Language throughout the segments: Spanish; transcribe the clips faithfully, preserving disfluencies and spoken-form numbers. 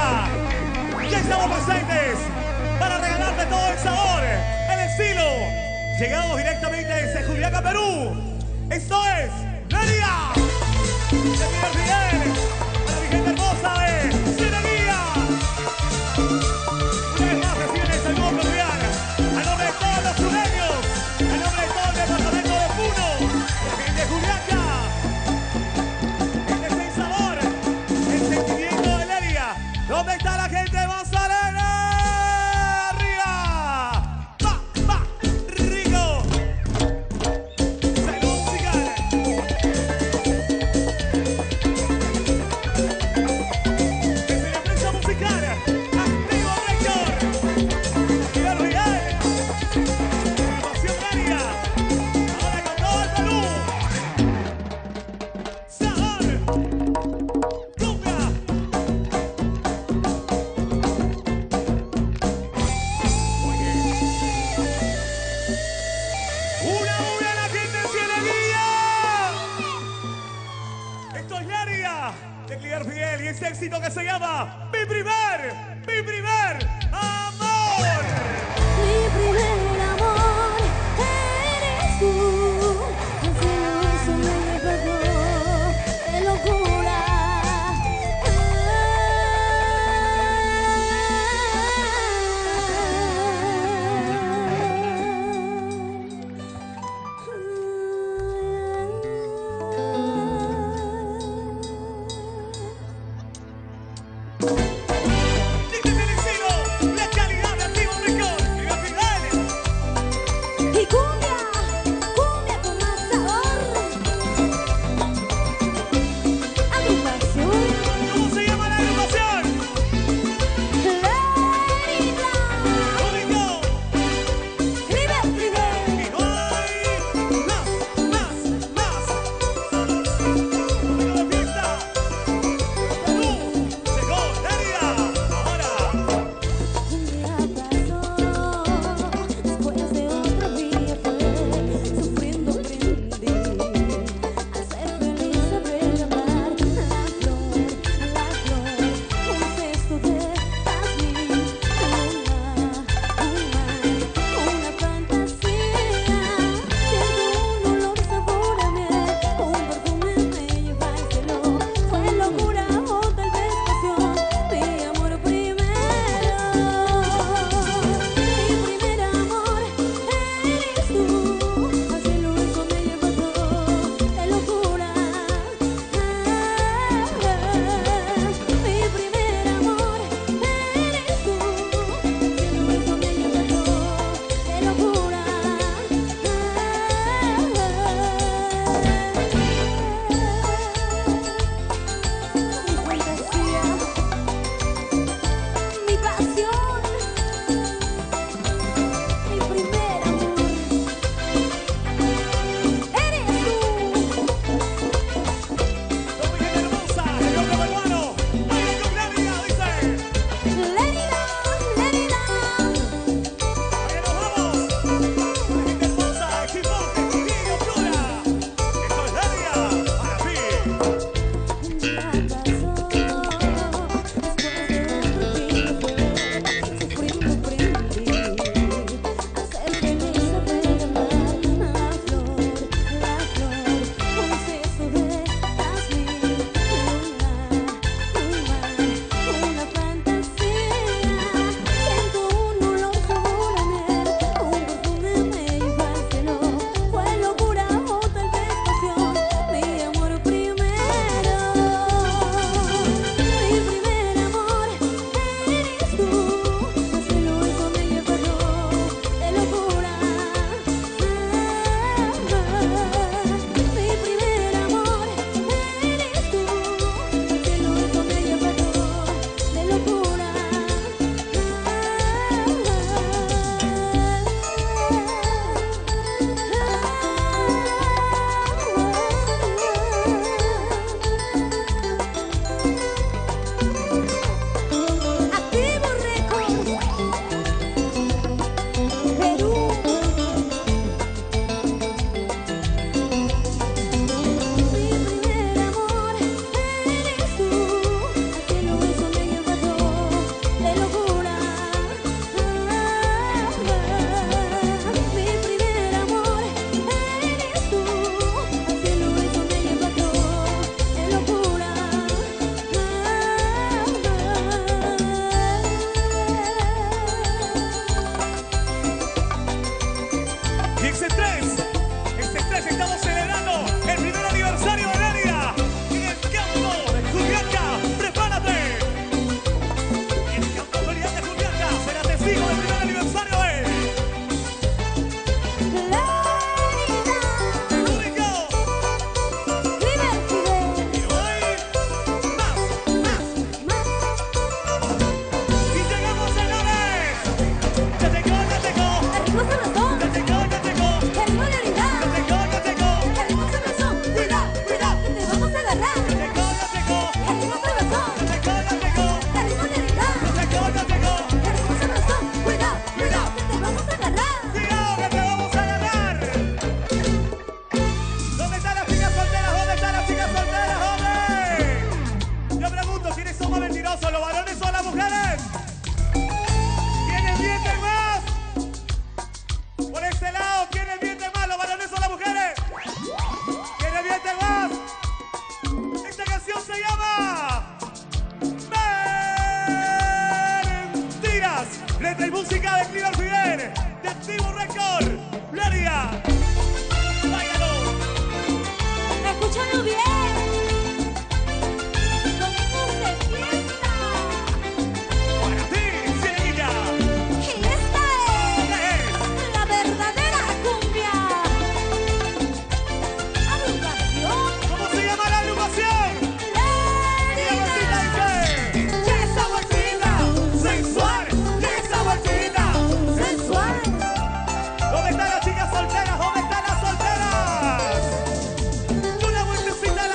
Juliaca. Ya estamos presentes para regalarte todo el sabor, el estilo. Llegamos directamente desde Juliaca, Perú. Esto es Leria. De Miguel Fidel, para mi gente hermosa de Cieneguía. Una vez más reciben el saludo cordial a nombre de todos los sureños, a nombre de todo el departamento de Puno, la gente de Juliaca. Este es el sabor, el sentimiento de Leria. ¿Dónde está la gente de Manzanera? ¡Arriba! ¡Va, va! ¡Rico! ¡Salud musical! Desde la prensa musical, activo rector. Miguel Real. Pasión Leria. Ahora con todo el Perú. Sabor. Cumbia. Una, una, la gente en Cieneguía. Esto es Leria de Cliar Fidel y ese éxito que se llama Mi Primer, Mi Primer Amor. Mi primer amor eres tú, ese dulce me pegó de locura. Este es el estilo, la calidad. ¿los varones o las mujeres? ¿Quiénes mienten más? Por este lado, ¿quiénes mienten más? ¿Los varones o las mujeres? ¿Quiénes mienten más? Esta canción se llama Mentiras. Letra y música de Cliver Fidel, de Activo Record. Leria. Báilalo. Escúchalo bien. Domingos de fiesta. Para ti, Cineguilla. Y esta ¿Qué es es? la verdadera cumbia. Agrupación ¿Cómo se llama la agrupación? Y la bolsita Lerida. dice: ¡Que esa bolsita sensual! ¡Que esa bolsita Sensual. ¿Dónde están las chicas solteras? ¿Dónde están las solteras? Una vueltecita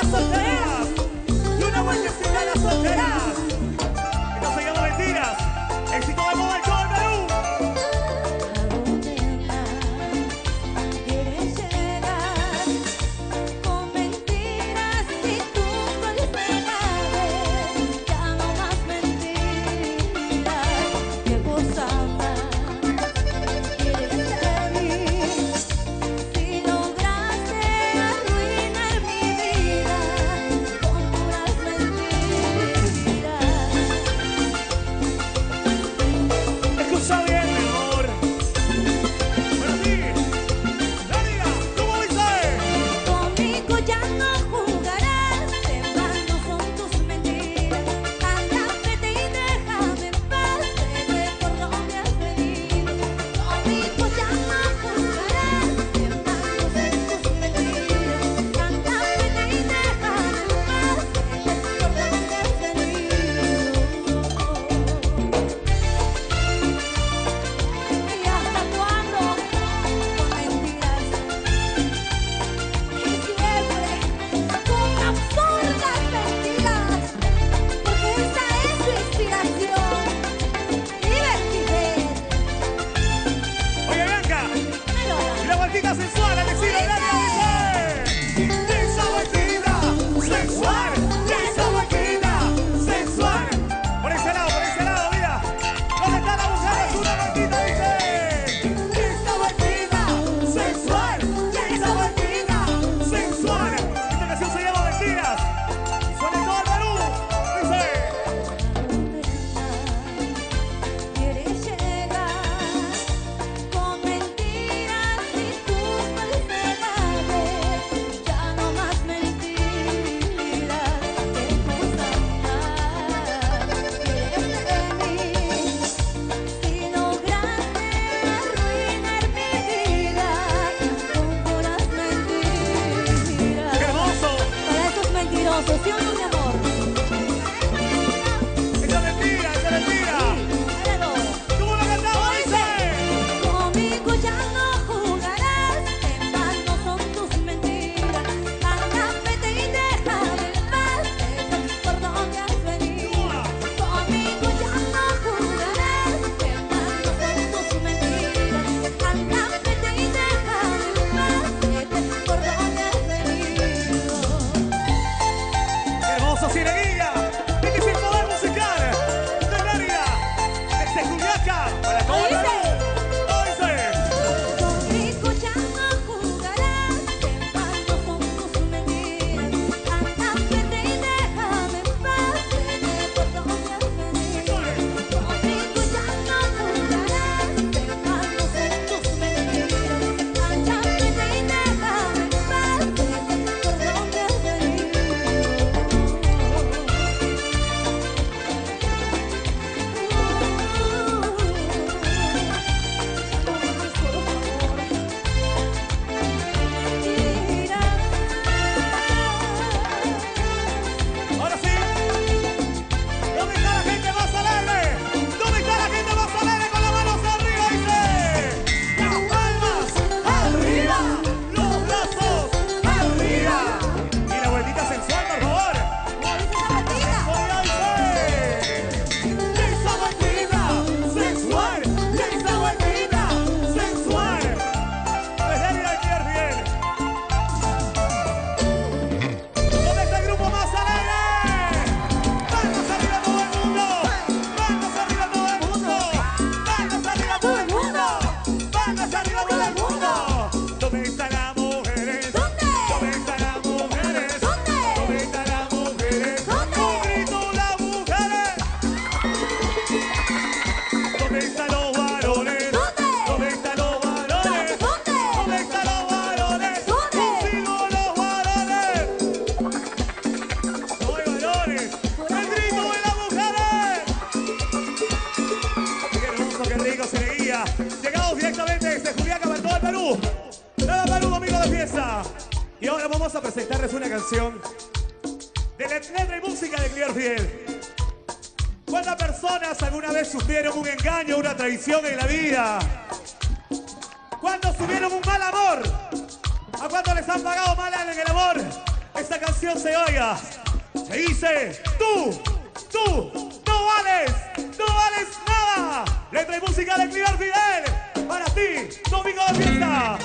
Llegamos directamente desde Juliaca para todo el Perú. Todo el Perú, domingo de fiesta. Y ahora vamos a presentarles una canción de letra y música de Cliver Fidel. ¿Cuántas personas alguna vez sufrieron un engaño, una traición en la vida? ¿Cuántos tuvieron un mal amor? ¿A cuántos les han pagado mal en el amor? Esta canción se oiga. Se dice, tú, tú, no vales, no vales nada. Letra y música de Cliver Fidel. Para ti, domingo de fiesta.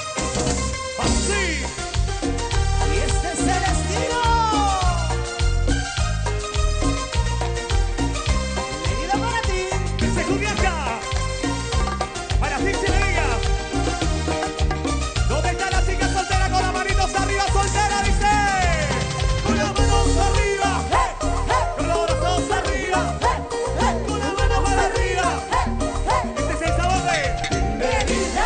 Así. Y este es el estilo. Leída para ti. Desde Juliaca. Para ti, si le digas. ¿Dónde está la chica soltera con las manitos arriba, soltera? Dice. Con las manos arriba. ¡Hey! ¡Hey! Con los brazos arriba. ¡Hey! ¡Hey! Con las manos para arriba. ¡Hey! ¡Hey! Este es el sabor de. ¡Leída!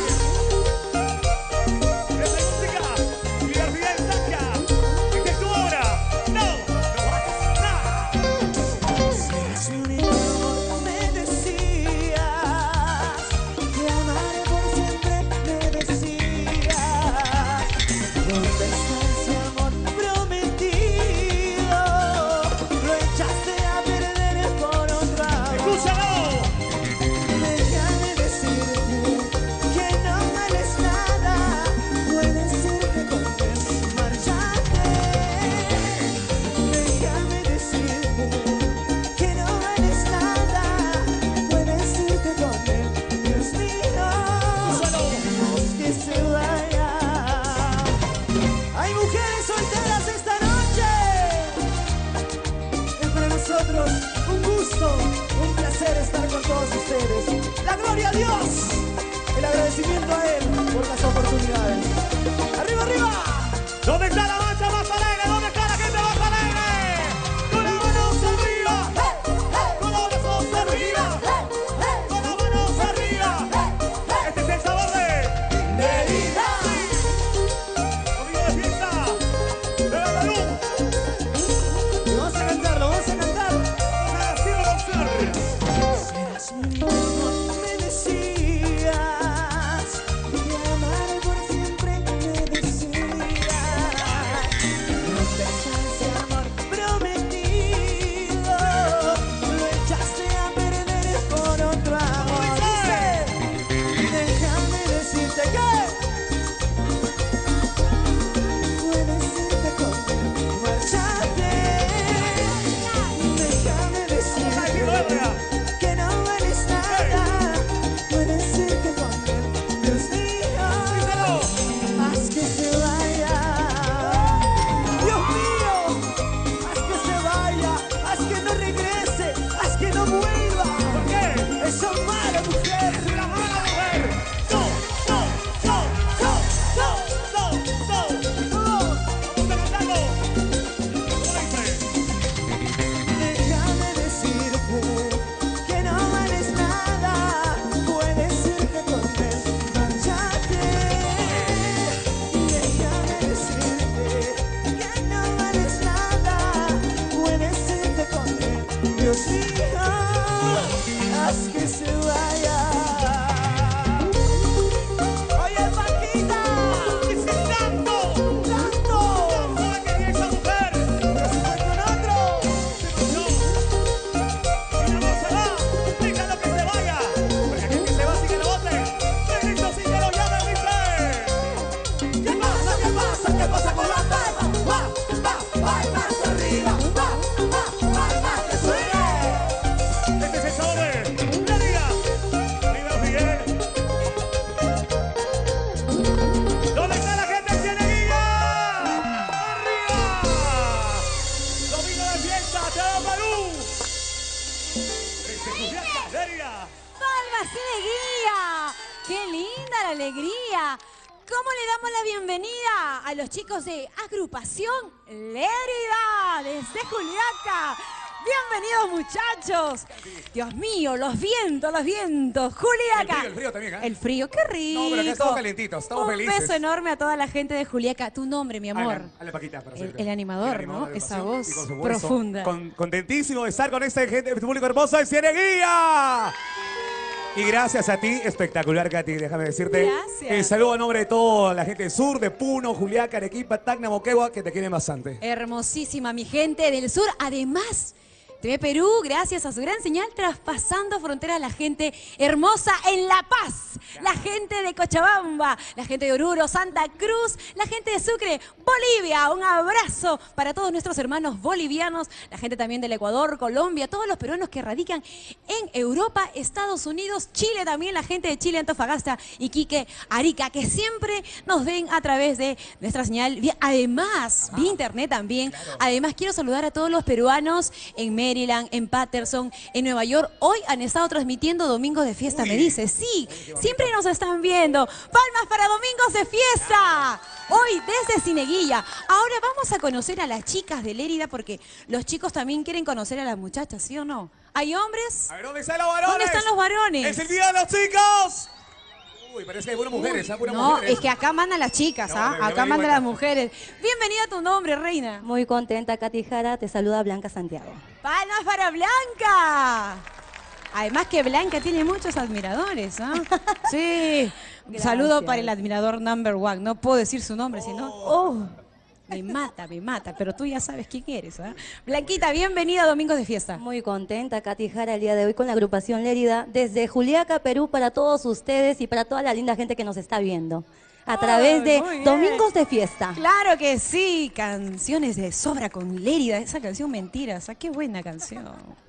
Letra y música. Cliver Fidel saca. Esta es tu hora. No, no vales nada. Serás mi único amor, me decías. Te amaré por siempre, me decías. ¿Dónde está ese amor prometido? Lo echaste a perder por otro amor. Escúchalo. Déjame decirte que no vales nada. Puedes irte con él, marcharte. Déjame decirte que no vales nada. Puedes irte con él, Dios mío. Haz que se vaya. Hay mujeres solteras esta noche. Es para nosotros un gusto, un placer estar con todos ustedes. La gloria a Dios, el agradecimiento a Él por las oportunidades. ¡Arriba, arriba! ¿Dónde está la mancha más alegre? ¿Dónde está la gente más alegre? Con las manos arriba. Con los brazos arriba. Con las manos arriba. Este es el sabor de. ¡Leída! Domingo de fiesta. De Perú. Vamos a cantarlo, vamos a cantar. Vamos a decirlo con suerte. Serás mi único amor, me decías. Te amaré por siempre, me decías. ¿Dónde está ese amor prometido? Lo echaste a perder por otro amor. Dice, déjame decirte que puedes irte con él, marcharte. Déjame Vamos a decirlo, decirte Edra. que no vales nada. Puedes irte con él, Dios mío. Díselo. Haz que se vaya. Dios mío, haz que se vaya. Haz que no regrese. Haz que no vuelva. ¿Por qué? Esa mala mujer. ¡Es una mala mujer! ¡No! ¡No! ¡No! ¡No! ¡No! ¡No! ¡No! Todos, Vamos a cantarlo. ¿Cómo dice? déjame decirte que no vales nada. Puedes irte con él, marcharte. Déjame decirte que no vales nada. Puedes irte con él, Dios mío. Haz que se vaya. Oye, Paquita, ¡Visitando! tanto. ¿Cómo quería esa mujer? Pero se fue con otro. No. Y no se va. Déjalo que se vaya. Porque aquel que se va sin que lo voten. Regresa sin que lo llamen, dice. ¿Qué pasa? ¿Qué pasa? ¿Qué pasa con la palma? Va, va, va más arriba. Va, va, va más que suene. Este es el sabor de Leria. Cliver Fidel. ¿Dónde está la gente? ¡Cieneguilla! ¡Arriba! Domingo de fiesta, todo Perú. Desde Juliaca, Leria. ¡Palmas y alegría! ¡Qué linda la alegría! ¿Cómo le damos la bienvenida a los chicos de Agrupación Lérida desde Juliaca? ¡Bienvenidos, muchachos! Dios mío, los vientos, los vientos. Juliaca. El frío, el frío también, ¿eh? El frío, qué rico. No, pero acá estamos calentitos, estamos Un felices. beso enorme a toda la gente de Juliaca. Tu nombre, mi amor. Alan, Ale Paquita, para El- servirte. el animador, El ¿no? de Esa pasión. voz Y por supuesto, profunda. Con- contentísimo de estar con este gente, este público hermoso de Cieneguilla. Y gracias a ti, espectacular, Katy, déjame decirte. Gracias. Que saludo a nombre de toda la gente del sur, de Puno, Juliaca, Arequipa, Tacna, Moquegua, que te quieren bastante. Hermosísima, mi gente del sur. Además, T V Perú, gracias a su gran señal, traspasando fronteras, la gente hermosa en La Paz, la gente de Cochabamba, la gente de Oruro, Santa Cruz, la gente de Sucre, Bolivia. Un abrazo para todos nuestros hermanos bolivianos, la gente también del Ecuador, Colombia, todos los peruanos que radican en Europa, Estados Unidos, Chile también, la gente de Chile, Antofagasta, Iquique, Arica, que siempre nos ven a través de nuestra señal, vía, además, vía internet también. Claro. Además, quiero saludar a todos los peruanos en México, Maryland, en Patterson, en Nueva York. Hoy han estado transmitiendo Domingos de Fiesta, Uy. me dice. Sí, siempre nos están viendo. Palmas para Domingos de Fiesta. Hoy desde Cineguilla. Ahora vamos a conocer a las chicas de Lérida porque los chicos también quieren conocer a las muchachas, ¿sí o no? ¿Hay hombres? A ver, ¿dónde están los varones? ¿Dónde están los varones? ¡Es el día de los chicos! Uy, parece que hay buenas mujeres, ¿ah? Buenas no, mujeres. es que acá mandan las chicas, ¿ah? No, acá mandan las mujeres. Bienvenida a tu nombre, reina. Muy contenta, Katy Jara. Te saluda Blanca Santiago. ¡Palmas para Blanca! Además que Blanca tiene muchos admiradores, ¿ah? ¿eh? Sí. Un saludo para el admirador number one. No puedo decir su nombre, oh. sino... ¡Oh! Me mata, me mata, pero tú ya sabes quién eres, ¿eh? Blanquita, bienvenida a Domingos de Fiesta. Muy contenta, Katy Jara, el día de hoy con la agrupación Lérida, desde Juliaca, Perú, para todos ustedes y para toda la linda gente que nos está viendo. A través de Domingos de Fiesta. Claro que sí, canciones de sobra con Lérida, esa canción Mentiras, ¿ah? Qué buena canción.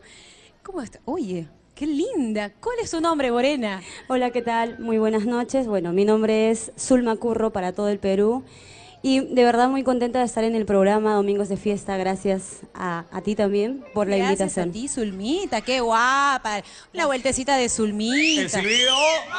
¿Cómo está? Oye, qué linda. ¿Cuál es su nombre, Morena? Hola, ¿qué tal? Muy buenas noches. Bueno, mi nombre es Zulma Curro para todo el Perú. Y de verdad muy contenta de estar en el programa Domingos de Fiesta. Gracias a, a ti también por la Gracias invitación. Gracias a ti, Zulmita. Qué guapa. Una vueltecita de Zulmita. El silbido.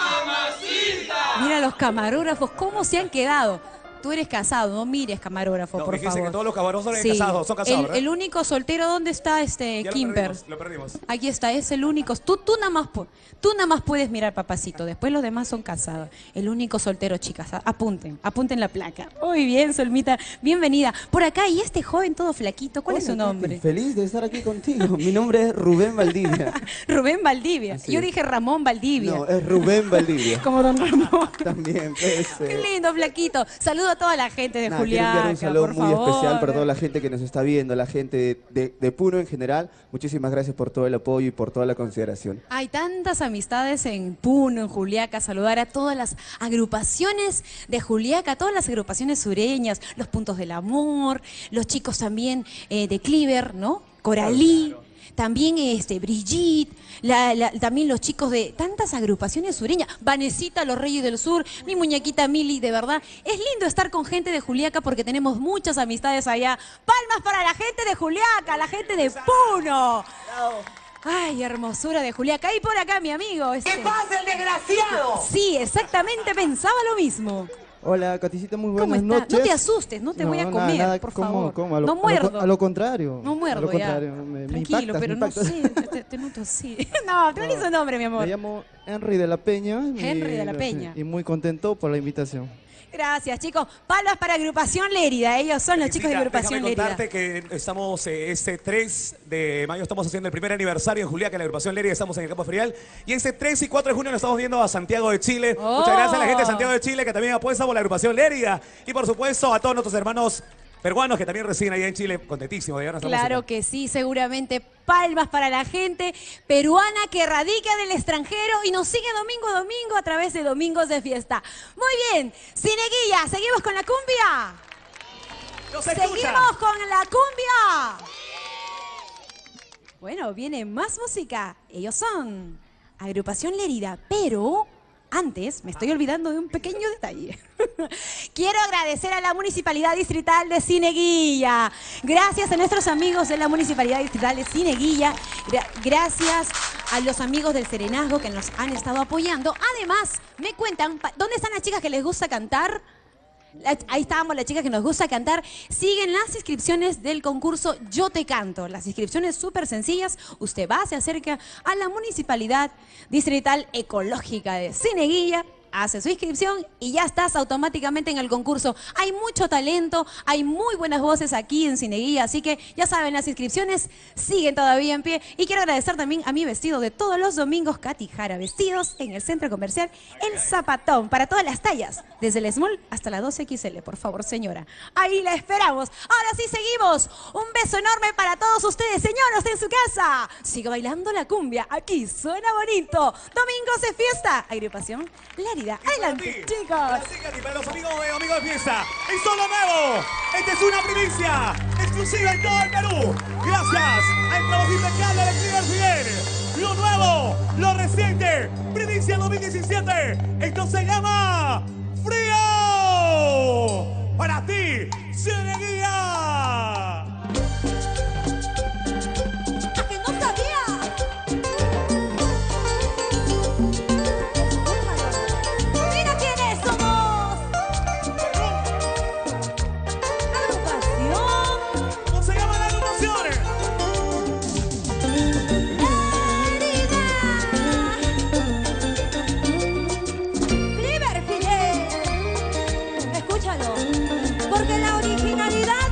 ¡Mamacita! Mira los camarógrafos, cómo se han quedado. Tú eres casado, no mires camarógrafo, no, por favor. que todos los camarógrafos son sí. casados, son casados, el, el único soltero, ¿dónde está este ya Kimper? Lo perdimos, lo perdimos. Aquí está, es el único. Tú, tú, nada más, tú nada más puedes mirar, papacito. Después los demás son casados. El único soltero, chicas. Apunten, apunten la placa. Muy bien, Solmita, bienvenida. Por acá, y este joven todo flaquito, ¿cuál Hola, es su nombre? Feliz de estar aquí contigo. Mi nombre es Rubén Valdivia. Rubén Valdivia. Así Yo es. dije Ramón Valdivia. No, es Rubén Valdivia. Como don Ramón. También, pues. Eh... Qué lindo, flaquito. Saludo a toda la gente de Nah, Juliaca, quiero enviar un saludo por muy favor. especial para toda la gente que nos está viendo, la gente de, de, de Puno en general. Muchísimas gracias por todo el apoyo y por toda la consideración. Hay tantas amistades en Puno, en Juliaca. Saludar a todas las agrupaciones de Juliaca, todas las agrupaciones sureñas, los Puntos del Amor, los chicos también eh, de Cleaver, ¿no? Coralí. Claro. También este, Brigitte, la, la, también los chicos de tantas agrupaciones sureñas, Vanesita, los Reyes del Sur, mi muñequita Mili, de verdad. Es lindo estar con gente de Juliaca porque tenemos muchas amistades allá. Palmas para la gente de Juliaca, la gente de Puno. Ay, hermosura de Juliaca. Y por acá mi amigo. Este. ¿Qué pasa, el desgraciado? Sí, exactamente, pensaba lo mismo. Hola, Katicita, muy buenas ¿Cómo está? noches. No te asustes, no te no, voy a comer, nada, nada, por ¿cómo, favor. ¿cómo? A lo, no muerdo. A lo, a lo contrario. No muerdo, a lo contrario. ya. Me, me Tranquilo, impactas, pero me no impactas. sé, te, te noto así. No, tú eres No, un nombre, mi amor. Me llamo Henry de la Peña. Henry y, de la Peña. Y muy contento por la invitación. Gracias, chicos. Palmas para Agrupación Lérida. Ellos son los chicos de Agrupación Déjame Lérida. contarte que estamos eh, este tres de mayo, estamos haciendo el primer aniversario en Juliaca, en la Agrupación Lérida, estamos en el campo ferial. Y este tres y cuatro de junio nos estamos viendo a Santiago de Chile. Oh. Muchas gracias a la gente de Santiago de Chile que también apuesta por la Agrupación Lérida. Y por supuesto a todos nuestros hermanos peruanos que también residen allá en Chile, contentísimos de nuestra Claro música. que sí, seguramente. Palmas para la gente peruana que radica en el extranjero y nos sigue domingo a domingo a través de Domingos de Fiesta. Muy bien, Cineguilla, ¿seguimos con la cumbia? No se escucha. ¡Seguimos con la cumbia! Bueno, viene más música. Ellos son Agrupación Lérida, pero... Antes, me estoy olvidando de un pequeño detalle. Quiero agradecer a la Municipalidad Distrital de Cineguilla. Gracias a nuestros amigos de la Municipalidad Distrital de Cineguilla. Gra gracias a los amigos del Serenazgo que nos han estado apoyando. Además, me cuentan, ¿dónde están las chicas que les gusta cantar? La, ahí estábamos las chicas que nos gusta cantar. Siguen las inscripciones del concurso Yo Te Canto. Las inscripciones súper sencillas. Usted va, se acerca a la Municipalidad Distrital Ecológica de Cineguilla. hace su inscripción y ya estás automáticamente en el concurso. Hay mucho talento, hay muy buenas voces aquí en Cineguía, así que ya saben, las inscripciones siguen todavía en pie. Y quiero agradecer también a mi vestido de todos los domingos, Katy Jara, vestidos en el centro comercial El Zapatón, para todas las tallas, desde el small hasta la dos equis ele, por favor, señora. Ahí la esperamos. Ahora sí seguimos. Un beso enorme para todos ustedes, señoras en su casa. Sigue bailando la cumbia, aquí suena bonito. Domingos de fiesta, agrupación Lérida. Adelante, chicos. Así que para los amigos de Amigos de Fiesta, en Solo Nuevo, esta es una primicia exclusiva en todo el Perú. Gracias al trabajo impecable de Cliver Fidel. Lo nuevo, lo reciente, primicia dos mil diecisiete. Esto se llama Frío. Para ti, Cineguía. Porque la originalidad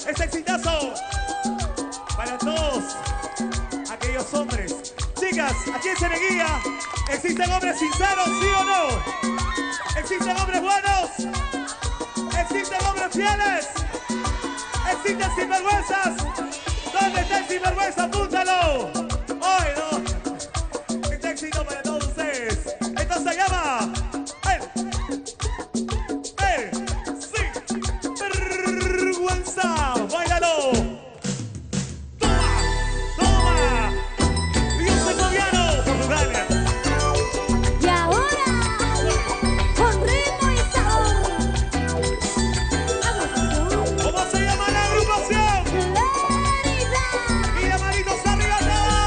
ese exitazo para todos aquellos hombres. Chicas, aquí en Ceneguía existen hombres sinceros, ¿sí o no? Existen hombres buenos, existen hombres fieles, existen sinvergüenzas. ¿Dónde está el sinvergüenza? Apúntalo. Hoy no. Este éxito para todos ustedes. Esto se llama el, el, sin vergüenza. Báilalo. Toma, toma. Dios colombiano, Portugal. Y ahora, con ritmo y sabor. Agrupación ¿Cómo se llama la agrupación? Lérida. Y de manitos arriba todos.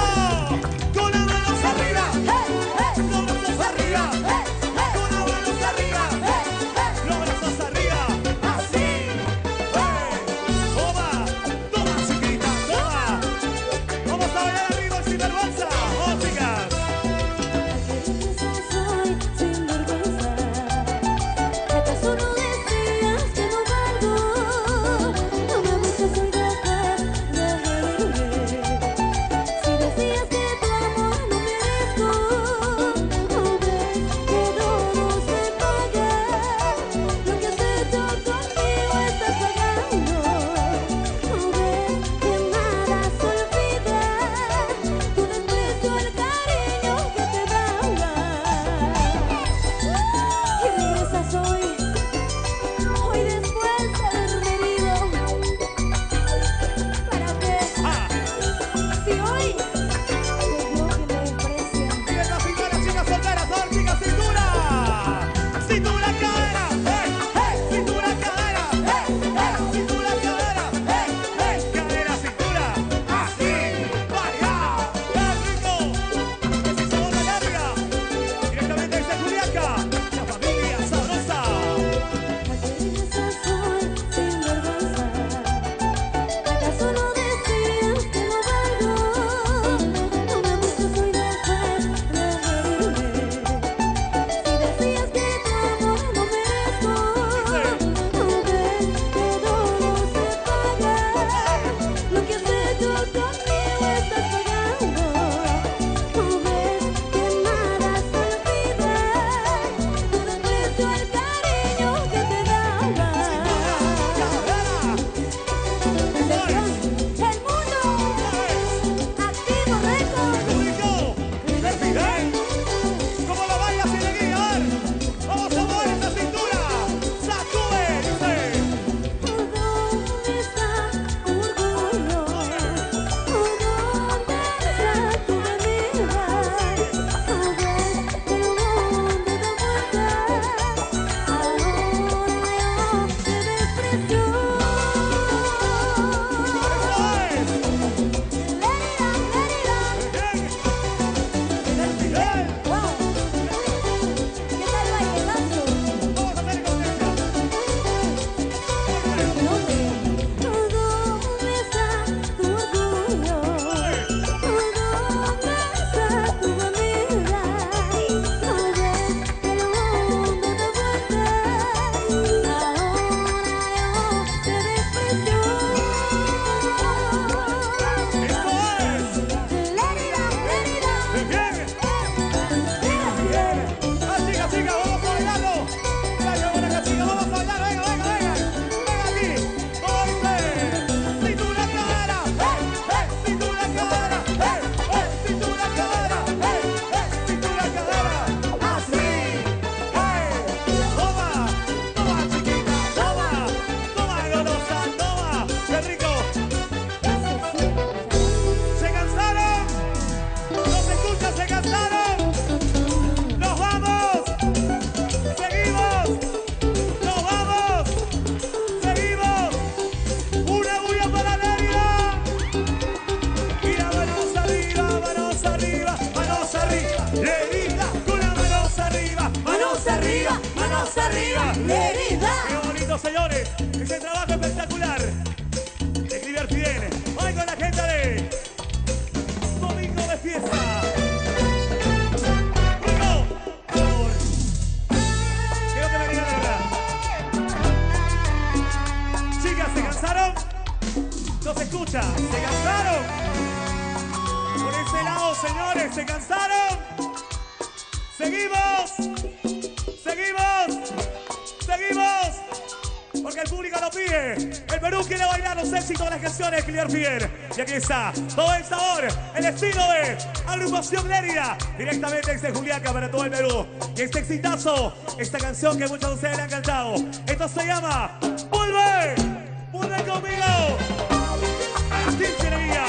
No se escucha. ¿Se cansaron? Por ese lado, señores, ¿se cansaron? Seguimos. Seguimos. Seguimos. Porque el público lo pide. El Perú quiere bailar los éxitos de las canciones de Clear Fier. Y aquí está, todo el sabor, el estilo de Agrupación Lérida, directamente desde Juliaca para todo el Perú. Y este exitazo, esta canción que muchos de ustedes le han cantado. Esto se llama Vuelve, vuelve conmigo. Agustín Cineguía.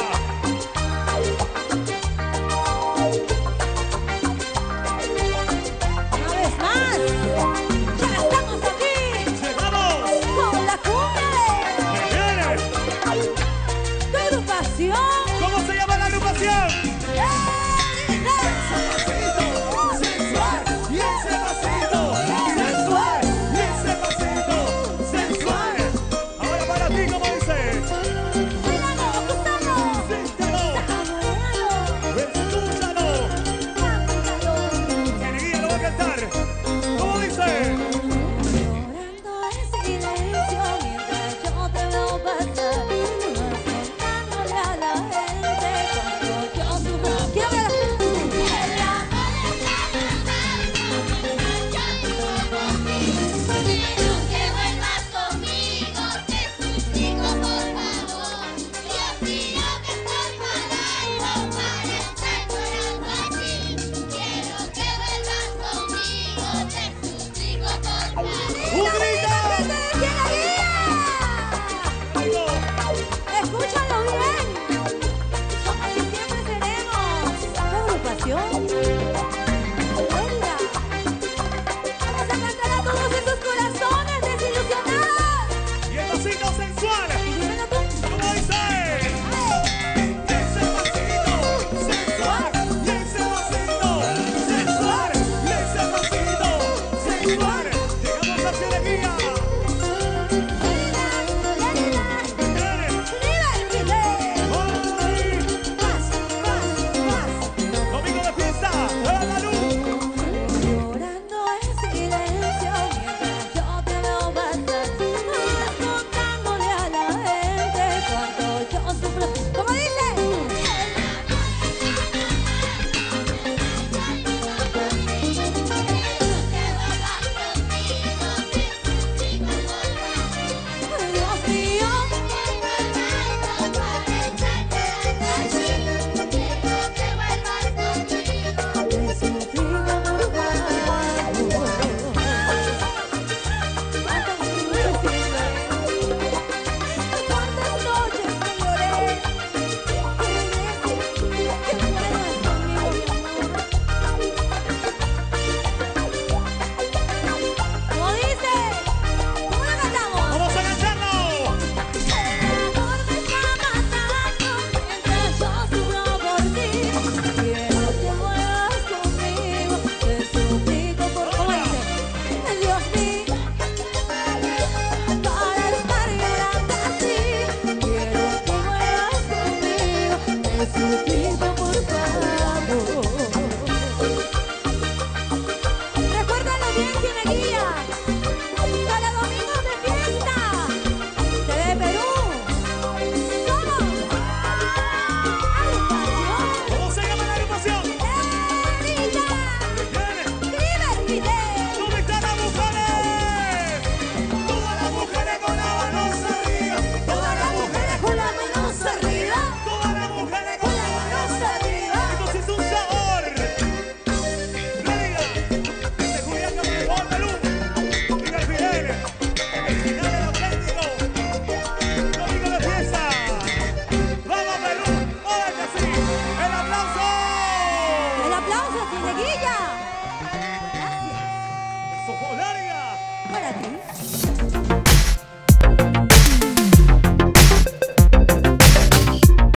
Una vez más, ya estamos aquí. Llegamos. Con la cumbia ¿Qué viene? de tu agrupación. ¿Cómo se llama la agrupación? Sensual, y ese pasito, sensual, y ese pasito, sensual. Ahora para ti, ¿cómo dice? Bailando, gustando, Siéntelo, enamorado, escúchalo. Cineguía lo va a cantar. ¿Cómo dice? llorando en silencio mientras yo te veo pasar, contándole a la gente cuando yo sufro. Quiero ver a la gente. Quiero que vuelvas conmigo, te suplico por favor. Yo sí